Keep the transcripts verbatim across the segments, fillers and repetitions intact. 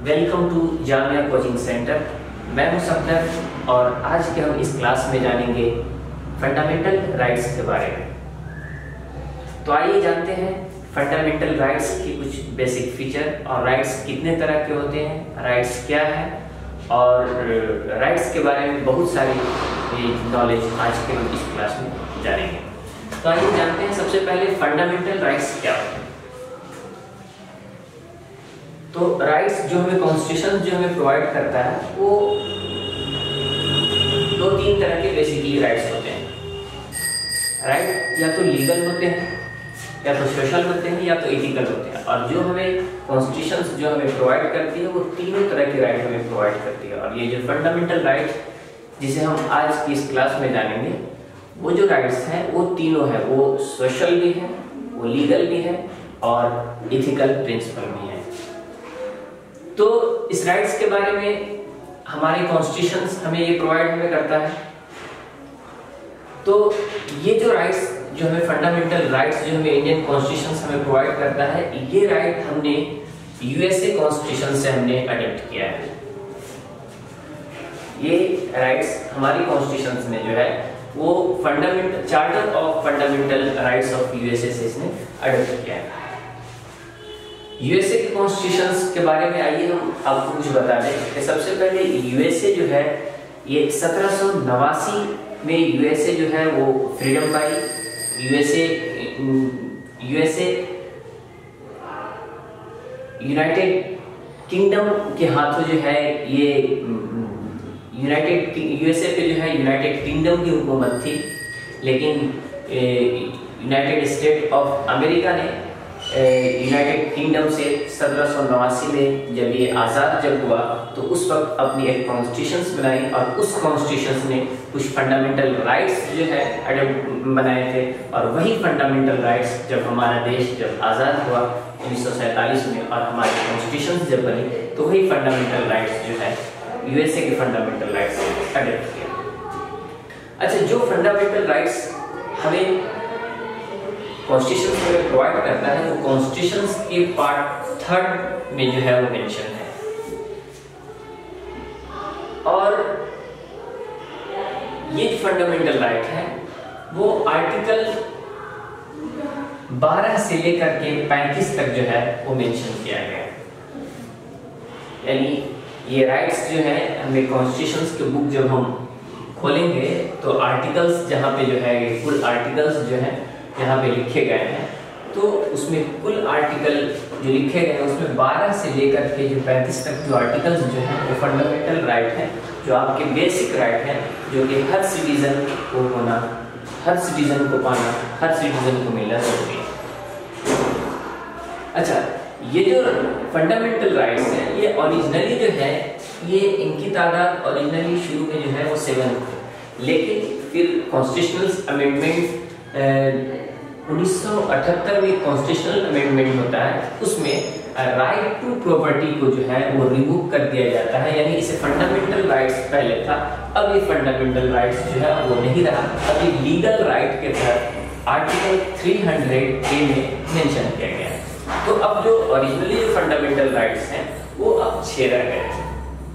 Welcome to Jamia coaching centre. मैं हूं सफदर और आज के हम इस क्लास में जानेंगे फंडामेंटल राइट्स के बारे में। तो आइए जानते हैं फंडामेंटल राइट्स की कुछ बेसिक फीचर और राइट्स कितने तरह के होते हैं, राइट्स क्या है और राइट्स के बारे में बहुत सारी नॉलेज आज के हम इस क्लास में जानेंगे। तो आइए जानते हैं सबसे पहले फंडामेंटल राइट्स क्या होते हैं। तो राइट्स जो हमें कॉन्स्टिट्यूशन जो हमें प्रोवाइड करता है वो दो तीन तरह के बेसिकली राइट्स होते हैं। राइट या तो लीगल होते हैं, या तो सोशल होते हैं, या तो एथिकल होते हैं। और जो हमें कॉन्स्टिट्यूशन जो हमें प्रोवाइड करती है वो तीनों तरह की राइट हमें प्रोवाइड करती है। और ये जो फंडामेंटल राइट जिसे हम आज की इस क्लास में जानेंगे, वो जो राइट्स हैं वो तीनों है, वो सोशल भी है, वो लीगल भी है और एथिकल प्रिंसिपल भी है। तो इस राइट्स के बारे में हमारे कॉन्स्टिट्यूशन हमें ये प्रोवाइड हमें करता है। तो ये जो राइट्स जो हमें फंडामेंटल राइट्स जो हमें इंडियन कॉन्स्टिट्यूशन हमें प्रोवाइड करता है, ये राइट हमने यूएसए कॉन्स्टिट्यूशन से हमने अडॉप्ट किया है। ये राइट्स हमारी कॉन्स्टिट्यूशन में जो है वो fundamental charter of fundamental rights of USA से इसने अडॉप्ट किया है। यूएसए के कॉन्स्टिट्यूशंस के बारे में आइए हम आपको कुछ बता दें कि सबसे पहले यूएसए जो है ये सत्रह सौ नवासी में यूएसए जो है वो फ्रीडम पाई। यूएसए यूएसए यूनाइटेड किंगडम के हाथों जो है ये यूनाइटेड यूएसए पे जो है यूनाइटेड किंगडम की हुकूमत थी, लेकिन यूनाइटेड स्टेट ऑफ अमेरिका ने यूनाइटेड किंगडम से सत्रह सौ नवासी में जब ये आज़ाद जब हुआ तो उस वक्त अपनी एक कॉन्स्टिट्यूशन बनाई और उस कॉन्स्टिट्यूशन ने कुछ फंडामेंटल राइट्स जो है बनाए थे। और वही फंडामेंटल राइट्स जब हमारा देश जब आज़ाद हुआ उन्नीस सौ सैंतालीस में और हमारी कॉन्स्टिट्यूशन जब बनी तो वही फंडामेंटल राइट्स जो है यूएसए के फंडामेंटल राइट्स अडॉप्ट किया। अच्छा, जो फंडामेंटल राइट्स हमें कॉन्स्टिट्यूशन में प्रोवाइड करता है वो कॉन्स्टिट्यूशन के पार्ट थर्ड में जो है वो मेंशन है। और ये फंडामेंटल राइट है वो आर्टिकल बारह से लेकर के पैंतीस तक जो है वो मेंशन किया गया। यानी ये राइट्स जो है हमें कॉन्स्टिट्यूशन के बुक जब हम खोलेंगे तो आर्टिकल्स जहां पे जो है ये फुल आर्टिकल्स जो है यहाँ पे लिखे गए हैं, तो उसमें कुल आर्टिकल जो लिखे गए हैं उसमें बारह से लेकर के जो पैंतीस तक जो आर्टिकल्स जो हैं वो फंडामेंटल राइट हैं, जो आपके बेसिक राइट हैं, जो कि हर सिटीजन को होना, हर सिटीजन को पाना, हर सिटीजन को मिलना जरूरी है। अच्छा, ये जो फंडामेंटल राइट्स हैं ये ओरिजिनली जो है ये इनकी तादाद ओरिजिनली शुरू में जो है वो सेवन थे, लेकिन फिर कॉन्स्टिट्यूशनल अमेंडमेंट उन्नीस सौ अठहत्तर में कॉन्स्टिट्यूशनल अमेंडमेंट होता है, उसमें राइट टू प्रॉपर्टी को जो है वो रिमूव कर दिया जाता है। यानी इसे फंडामेंटल राइट्स पहले था, अब ये फंडामेंटल राइट्स जो है वो नहीं रहा, अब ये लीगल राइट के तहत आर्टिकल तीन सौ ए में मेंशन किया गया है। तो अब जो ओरिजिनली जो फंडामेंटल राइट्स हैं वो अब छह रह गए हैं।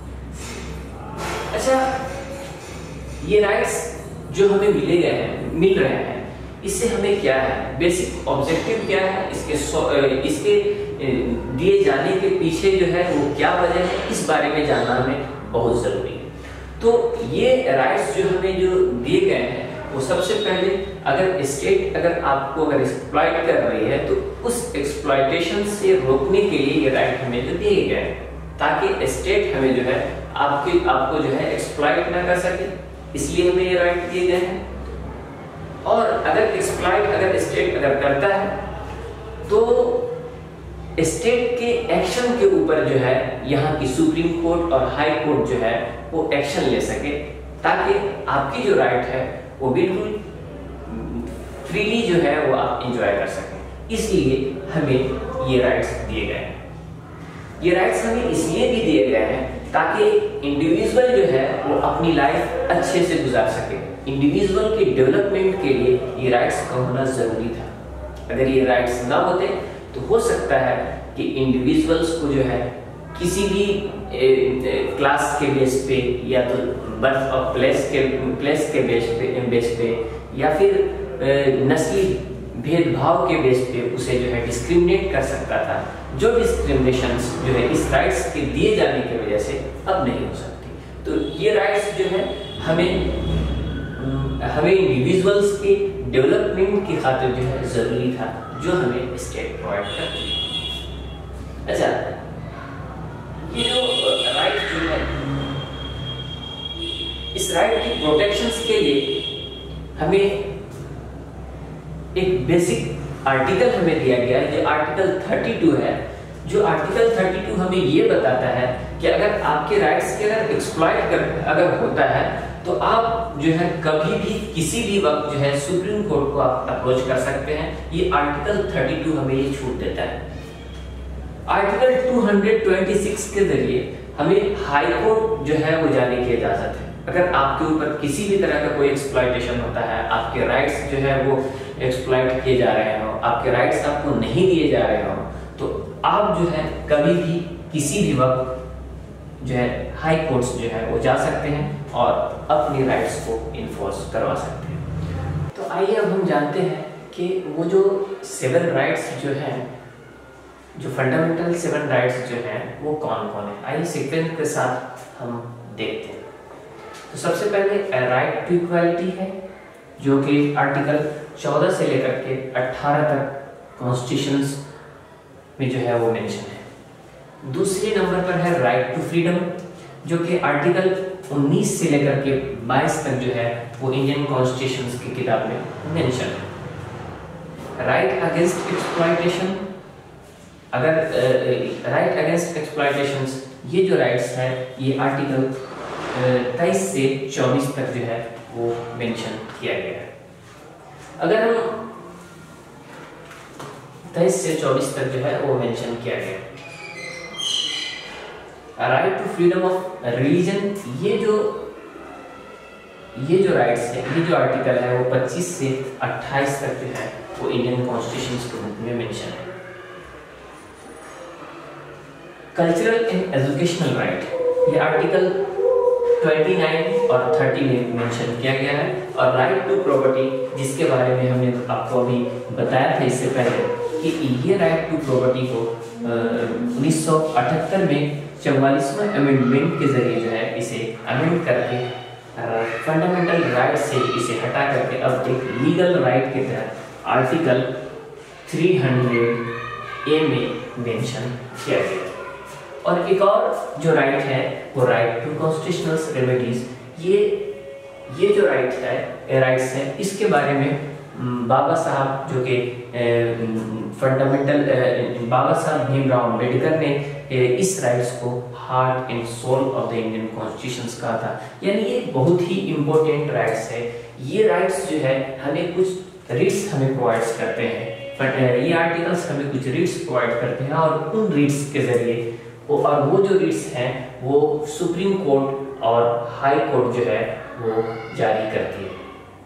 अच्छा, ये राइट्स जो हमें मिले गए हैं मिल रहे हैं इससे हमें क्या है, बेसिक ऑब्जेक्टिव क्या है, इसके इसके दिए जाने के पीछे जो है वो क्या वजह है, इस बारे में जानना हमें बहुत जरूरी है। तो ये राइट्स जो हमें जो दिए गए हैं वो सबसे पहले अगर स्टेट अगर आपको अगर एक्सप्लॉइट कर रही है तो उस एक्सप्लॉइटेशन से रोकने के लिए ये राइट हमें जो दिए गए हैं, ताकि स्टेट हमें जो है आपके आपको जो है एक्सप्लॉइट ना कर सके, इसलिए हमें ये राइट दिए गए हैं। और अगर एक्सप्लॉइट अगर स्टेट अगर करता है तो स्टेट के एक्शन के ऊपर जो है यहाँ की सुप्रीम कोर्ट और हाई कोर्ट जो है वो एक्शन ले सके, ताकि आपकी जो राइट है वो बिल्कुल फ्रीली जो है वो आप एंजॉय कर सकें। इसलिए हमें ये राइट्स दिए गए हैं। ये राइट्स हमें इसलिए भी दिए गए हैं ताकि इंडिविजुअल जो है वो अपनी लाइफ अच्छे से गुजार सके। इंडिविजुअल के डेवलपमेंट के लिए ये राइट्स का होना जरूरी था। अगर ये राइट्स ना होते तो हो सकता है कि इंडिविजुअल्स को जो है किसी भी क्लास के बेस पे या तो बर्थ और प्लेस के प्लेस के बेस पे बेस पे या फिर नस्ली भेदभाव के बेस पे उसे जो है डिस्क्रिमिनेट कर सकता था, जो डिस्क्रिमिनेशंस जो है इस राइट्स के दिए जाने की वजह से अब नहीं हो सकती। तो ये राइट्स जो है हमें हमें इंडिविजुअल्स के डेवलपमेंट की खातिर जो है जरूरी था, जो हमें स्टेट प्रोवाइड करती है। अच्छा, ये जो राइट जो है, इस राइट की प्रोटेक्शंस के लिए हमें एक बेसिक आर्टिकल हमें दिया गया है, जो आर्टिकल बत्तीस है। जो आर्टिकल बत्तीस हमें ये बताता है कि अगर आपके राइट्स के अगर एक्सप्लॉइट कर अगर होता है तो आप जो है कभी भी किसी भी वक्त जो है सुप्रीम कोर्ट को आप अप्रोच कर सकते हैं। ये आर्टिकल बत्तीस हमें ये छूट देता है। आर्टिकल दो सौ छब्बीस के जरिए हमें हाई कोर्ट जो है वो जाने की इजाजत है। अगर आपके ऊपर किसी भी तरह का कोई एक्सप्लॉइटेशन होता है, आपके राइट्स जो है वो एक्सप्लॉइट किए जा रहे हो, आपके राइट्स आपको नहीं दिए जा रहे हो, तो आप जो है कभी भी किसी भी वक्त जो है हाई कोर्ट्स जो है वो जा सकते हैं और अपनी राइट्स को इन्फोर्स करवा सकते हैं। तो आइए अब हम जानते हैं कि वो जो सेवन राइट्स जो हैं, जो फंडामेंटल सेवन राइट्स जो हैं वो कौन कौन है। आइए सीक्वेंस के साथ हम देखते हैं। तो सबसे पहले राइट टू इक्वालिटी है, जो कि आर्टिकल चौदह से लेकर के अठारह तक कॉन्स्टिट्यूशंस में जो है वो मेंशन है। दूसरे नंबर पर है राइट टू फ्रीडम, जो कि आर्टिकल उन्नीस से लेकर के बाईस तक जो है वो इंडियन कॉन्स्टिट्यूशंस की किताब में मेंशन है। राइट अगेंस्ट एक्सप्लॉइटेशन, अगर राइट अगेंस्ट एक्सप्लॉइटेशंस, ये जो राइट्स है ये आर्टिकल तेईस से चौबीस तक जो है वो मेंशन किया गया है। अगर हम तेईस से चौबीस तक जो है वो मेंशन किया गया है। Right to freedom of religion, ये जो ये जो राइट्स है, ये जो आर्टिकल है वो पच्चीस से अट्ठाईस तक जो है वो इंडियन कॉन्स्टिट्यूशन में मेंशन है। कल्चरल एंड एजुकेशनल राइट, ये आर्टिकल उनतीस और तीस में मेंशन किया गया है। और राइट टू प्रॉपर्टी, जिसके बारे में हमने आपको अभी बताया था इससे पहले कि ये राइट टू प्रॉपर्टी को उन्नीस सौ अठहत्तर में चौवालीसवां अमेंडमेंट के जरिए जो है इसे अमेंड करके फंडामेंटल राइट से इसे हटा करके अब एक लीगल राइट के तहत आर्टिकल तीन सौ ए में मेंशन किया गया। और एक और जो राइट है वो राइट टू कॉन्स्टिट्यूशनल रेमेडीज, ये ये जो राइट है राइट्स है इसके बारे में बाबा साहब जो कि फंडामेंटल बाबा साहब भीमराव अम्बेडकर ने इस राइट्स को heart and soul of the Indian constitutions कहा था। यानी ये बहुत ही इंपॉर्टेंट राइट्स है। ये राइट्स जो है हमें कुछ रिट्स हमें प्रोवाइड करते हैं, ये आर्टिकल्स हमें कुछ रिट्स प्रोवाइड करते हैं और उन रिट्स के जरिए और वो जो रिट्स हैं वो सुप्रीम कोर्ट और हाई कोर्ट जो है वो जारी करती है।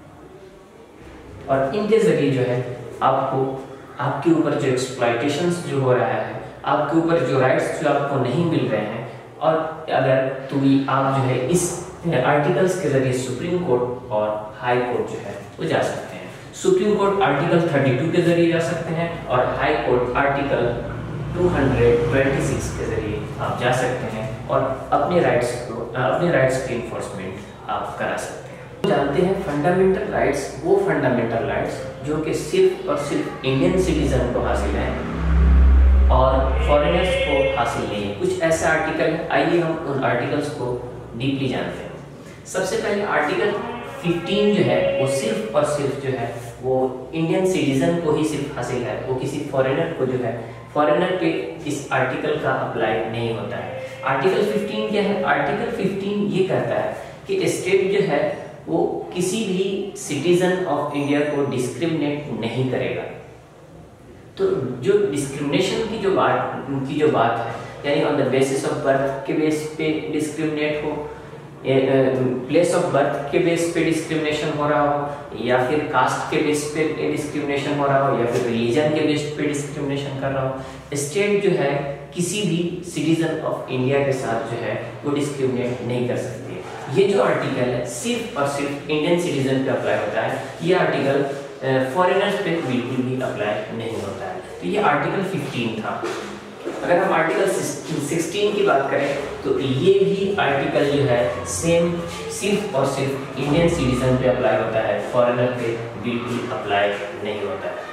और इनके जरिए जो है आपको आपके ऊपर जो एक्सप्लॉइटेशंस जो हो रहा है, आपके ऊपर जो राइट्स जो आपको नहीं मिल रहे हैं, और अगर तो आप जो है इस आर्टिकल्स के जरिए सुप्रीम कोर्ट और हाई कोर्ट जो है वो जा सकते हैं। सुप्रीम कोर्ट आर्टिकल बत्तीस के जरिए जा सकते हैं और हाई कोर्ट आर्टिकल दो सौ छब्बीस के जरिए आप जा सकते हैं और अपने राइट्स को अपने राइट्स की इन्फोर्समेंट आप करा सकते हैं। जानते हैं फंडामेंटल राइट्स, वो फंडामेंटल राइट्स जो कि सिर्फ और सिर्फ इंडियन सिटीजन को हासिल है और फॉरेनर्स को हासिल नहीं है। कुछ ऐसा आर्टिकल है, आइए हम उन आर्टिकल्स को डीपली जानते हैं। सबसे पहले आर्टिकल पंद्रह जो है वो सिर्फ और सिर्फ जो है वो इंडियन सिटीजन को ही सिर्फ हासिल है, वो किसी फॉरेनर को जो है फॉरेनर पे इस आर्टिकल का अप्लाई नहीं होता है। आर्टिकल पंद्रह क्या है? आर्टिकल पंद्रह ये कहता है कि स्टेट जो है वो किसी भी सिटीजन ऑफ इंडिया को डिस्क्रिमिनेट नहीं करेगा। तो जो डिस्क्रिमिनेशन की जो बात की जो बात है, यानी on the basis of birth के बेस पे डिस्क्रिमिनेट हो, प्लेस ऑफ बर्थ के बेस पे डिस्क्रिमिनेशन हो रहा हो, या फिर कास्ट के बेस पे डिस्क्रिमिनेशन हो रहा हो, या फिर रिलीजन के बेस पे डिस्क्रिमिनेशन कर रहा हो, स्टेट जो है किसी भी सिटीजन ऑफ इंडिया के साथ जो है वो डिस्क्रिमिनेट नहीं कर सकती है। ये जो आर्टिकल है सिर्फ और सिर्फ इंडियन सिटीजन पे अप्लाई होता है, ये आर्टिकल फॉरेनर्स पे बिल्कुल भी अप्लाई नहीं होता है। तो ये आर्टिकल फिफ्टीन था। अगर हम आर्टिकल सिक्सटीन की बात करें तो ये भी आर्टिकल जो है सेम सिर्फ और सिर्फ इंडियन सिटीजन पे अप्लाई होता है, फॉरेनर पे बिल्कुल अप्लाई नहीं होता है।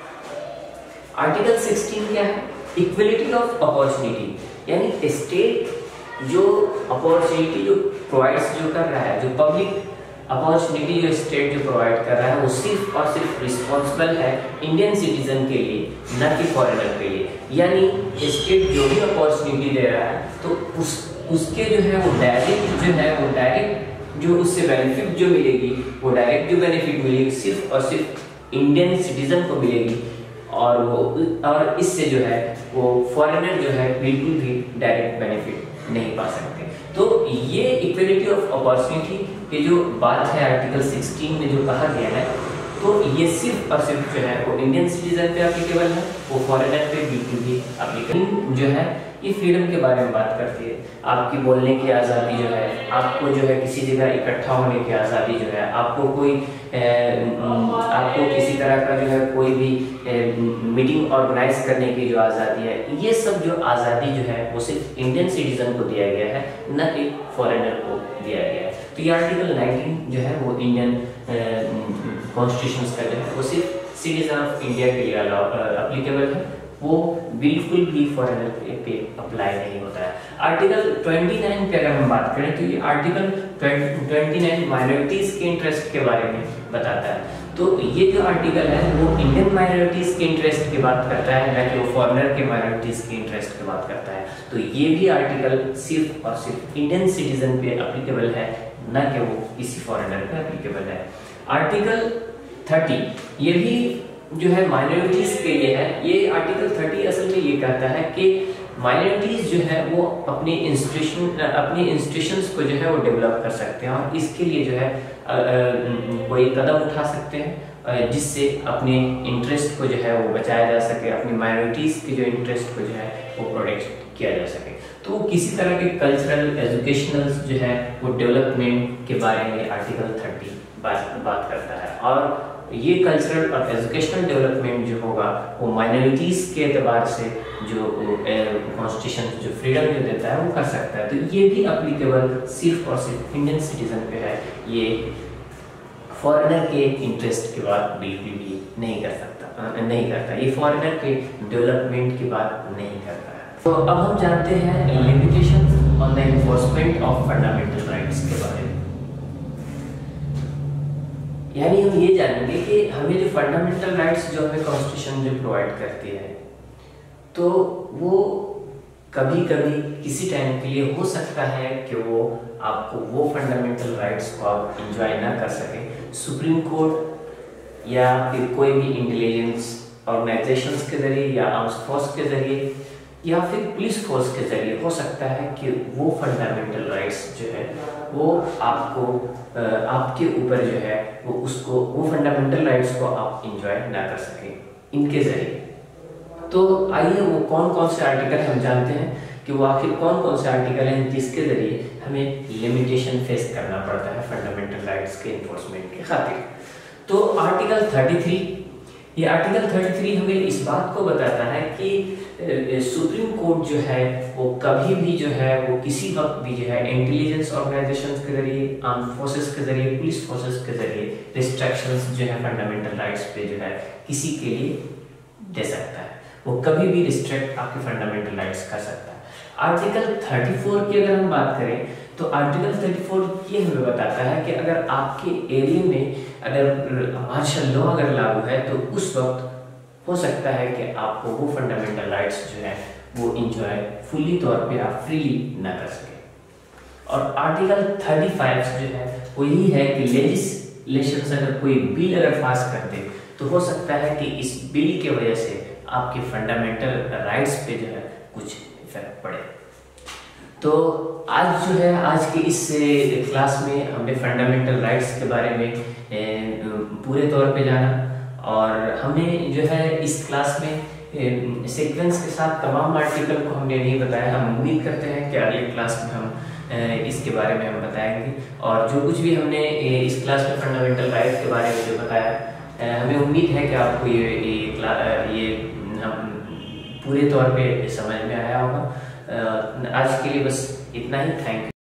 आर्टिकल सिक्सटीन क्या है? इक्वलिटी ऑफ अपॉर्चुनिटी, यानी स्टेट जो अपॉर्चुनिटी जो प्रोवाइड्स जो कर रहा है, जो पब्लिक अपॉर्चुनिटी जो स्टेट जो प्रोवाइड कर रहा है वो सिर्फ और सिर्फ रिस्पॉन्सिबल है इंडियन सिटीजन के लिए, न कि फॉरेनर के लिए। यानी स्टेट जो भी अपॉर्चुनिटी दे रहा है तो उस उसके जो है वो डायरेक्ट जो है वो डायरेक्ट जो उससे बेनिफिट जो मिलेगी वो डायरेक्ट जो बेनिफिट मिलेगी सिर्फ और सिर्फ इंडियन सिटीजन को मिलेगी, और वो और इससे जो है वो फॉरेनर जो है बिल्कुल भी डायरेक्ट बेनिफिट नहीं पा सकते। तो ये इक्वलिटी ऑफ अपॉर्चुनिटी की जो बात है आर्टिकल सिक्सटीन में जो कहा गया है, तो ये सिर्फ और सिर्फ जो है वो इंडियन सिटीजन पे एप्लीकेबल है, वो फॉरेनर पे बिल्कुल भी एप्लीकेबल जो है। ये फ्रीडम के बारे में बात करती है, आपकी बोलने की आज़ादी जो है, आपको जो है किसी जगह इकट्ठा होने की आज़ादी जो है, आपको कोई ए, आपको किसी तरह का जो है कोई भी ए, मीटिंग ऑर्गेनाइज करने की जो आज़ादी है, ये सब जो आज़ादी जो है वो सिर्फ इंडियन सिटीजन को दिया गया है, न कि फॉरेनर को दिया गया है। तो ये आर्टिकल नाइनटीन जो है वो इंडियन कॉन्स्टिट्यूशन का जो है वो सिर्फ सिटीजन ऑफ इंडिया के लिए अप्लीकेबल है, वो बिल्कुल भी फॉरेनर पे अप्लाई नहीं होता है। आर्टिकल उनतीस पे अगर हम बात करें तो ये आर्टिकल उनतीस माइनॉरिटीज के इंटरेस्ट के बारे में बताता है। तो ये जो आर्टिकल है वो इंडियन माइनॉरिटीज के इंटरेस्ट की बात करता है, न कि वो फॉरेनर के माइनॉरिटीज के इंटरेस्ट की बात करता है। तो ये भी आर्टिकल सिर्फ और सिर्फ इंडियन सिटीजन पे एप्लीकेबल है, न कि वो किसी फॉरेनर पे एप्लीकेबल है। आर्टिकल तीस ये भी जो है माइनॉरिटीज के लिए है। ये आर्टिकल तीस असल में ये कहता है कि माइनॉरिटीज जो है वो अपने इंस्टीट्यूशन अपने इंस्टीट्यूशंस को जो है वो डेवलप कर सकते हैं, और इसके लिए जो है कोई कदम उठा सकते हैं जिससे अपने इंटरेस्ट को जो है वो बचाया जा सके, अपनी माइनॉरिटीज के जो इंटरेस्ट को जो है वो प्रोटेक्ट किया जा सके। तो किसी तरह के कल्चरल एजुकेशनल जो है वो डेवलपमेंट के बारे में आर्टिकल तीस बात बात करता है, और ये कल्चरल और एजुकेशनल डेवलपमेंट जो होगा वो माइनॉरिटीज के एतबार से जो कॉन्स्टिट्यूशन जो फ्रीडम जो देता है वो कर सकता है। तो ये भी एप्लीकेबल सिर्फ और सिर्फ इंडियन सिटीजन पे है, ये फॉरेनर के इंटरेस्ट की बात बिल्कुल भी नहीं कर सकता नहीं करता ये फॉरेनर के डेवलपमेंट की बात नहीं करता है। तो अब हम जानते हैं limitations on the enforcement of fundamental rights के बारे में। यानी हम ये जानेंगे कि हमें जो फंडामेंटल राइट्स जो हमें कॉन्स्टिट्यूशन जो प्रोवाइड करती है, तो वो कभी कभी किसी टाइम के लिए हो सकता है कि वो आपको वो फंडामेंटल राइट्स को आप इंजॉय ना कर सके। सुप्रीम कोर्ट या फिर कोई भी इंटेलिजेंस ऑर्गेनाइजेशंस के जरिए या आर्म्स फोर्स के जरिए या फिर पुलिस फोर्स के जरिए हो सकता है कि वो फंडामेंटल राइट्स जो है वो आपको आपके ऊपर जो है वो उसको वो फंडामेंटल राइट्स को आप इंजॉय ना कर सके इनके जरिए। तो आइए वो कौन कौन से आर्टिकल हम जानते हैं कि वो आखिर कौन कौन से आर्टिकल हैं जिसके जरिए हमें लिमिटेशन फेस करना पड़ता है फंडामेंटल राइट्स के इन्फोर्समेंट के खातिर। तो आर्टिकल तैंतीस, ये आर्टिकल तैंतीस हमें इस बात को बताता है कि सुप्रीम कोर्ट जो है वो कभी भी जो है वो किसी वक्त भी जो है इंटेलिजेंस ऑर्गेनाइजेशंस के जरिए, आर्म फोर्सेस के जरिए, पुलिस फोर्सेस के जरिए रिस्ट्रिक्शंस जो है फंडामेंटल राइट्स पे जो है किसी के लिए दे सकता है। वो कभी भी रिस्ट्रिक्ट आपके फंडामेंटल राइट्स कर सकता है। आर्टिकल चौंतीस की अगर हम बात करें तो आर्टिकल चौंतीस ये हमें बताता है कि अगर आपके एरिया में अगर मार्शल लॉ अगर लागू है तो उस वक्त हो सकता है कि आपको वो फंडामेंटल राइट्स जो है वो इंजॉय फुल्ली तौर पे आप फ्रीली ना कर सके। और आर्टिकल पैंतीस जो है वो यही है कि लेजिस्लेशन अगर कोई बिल अगर पास करते तो हो सकता है कि इस बिल की वजह से आपके फंडामेंटल राइट्स पे जो है कुछ इफेक्ट पड़े। तो आज जो है आज के इस क्लास में हमने फंडामेंटल राइट्स के बारे में पूरे तौर पे जाना, और हमने जो है इस क्लास में सीक्वेंस के साथ तमाम आर्टिकल को हमने नहीं बताया। हम उम्मीद करते हैं कि अगले क्लास में हम इसके बारे में हम बताएंगे, और जो कुछ भी हमने इस क्लास में फंडामेंटल राइट्स के बारे में जो बताया, हमें उम्मीद है कि आपको ये ये, ये हम पूरे तौर पे समझ में आया होगा। आज के लिए बस इतना ही। Thank you.